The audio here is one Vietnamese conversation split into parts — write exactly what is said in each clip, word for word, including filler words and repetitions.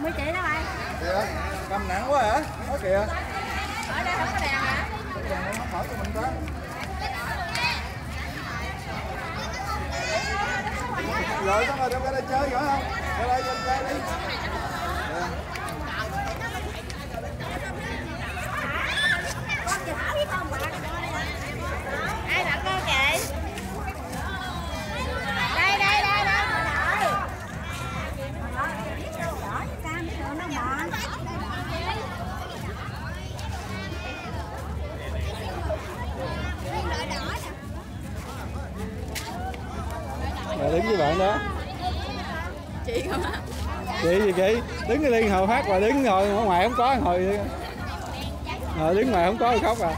mấy chị đó mày. Kìa, cầm nặng quá hả? Đó kìa. Ở đây không có đèn hả? Đèn này không mở cho mình ta. Rồi xong rồi đem ra đây chơi nữa không? Ra đây chơi chơi đi. Ai đặt con chị? Đây đây đây đây. Rồi đứng với bạn đó. Chị không ạ? Chị gì chị? Đứng cái liên hầu hát và đứng ngồi ngoài không có hồi. Rồi đứng ngoài không có thì khóc à.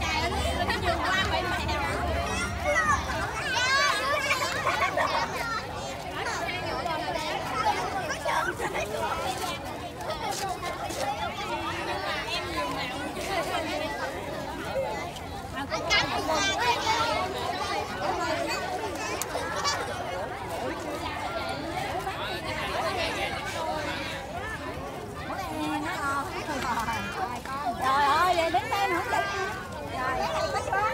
Trời ơi, vậy đứng đây không được. Trời ơi, bắt quá.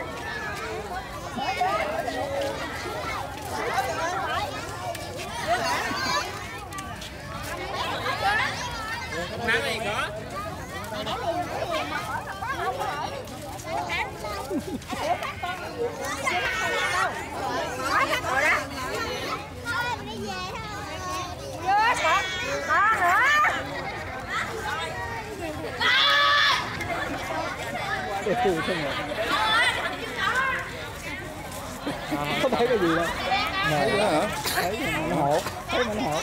Nắng này có. Cái khu không rồi. Có thấy cái gì đâu. Thấy nữa hả? Thấy nó hột, thấy nó hột.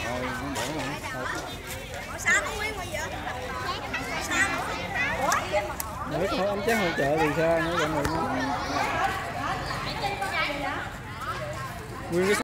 Để hỏi ông chắc hội chợ thì sao nữa mọi người. Nguyên cái